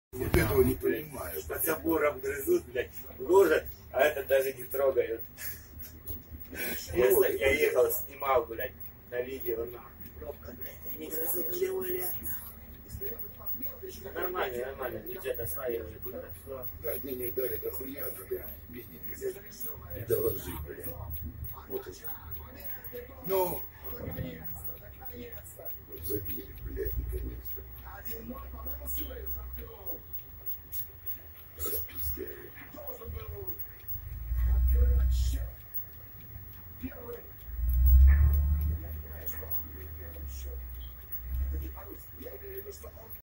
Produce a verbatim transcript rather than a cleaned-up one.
Вот этого не понимаю. Под забором грызут, блядь, ложат, а это даже не трогают. Я, Вот. я ехал, снимал, блядь, на видео, на пробка, блядь, они грызут левые. Нормально, нормально, бюджет осваивает хорошо. Да, денег дали до хуя, блядь, бедненький, блядь, и доложи, блядь. Вот это. Ну,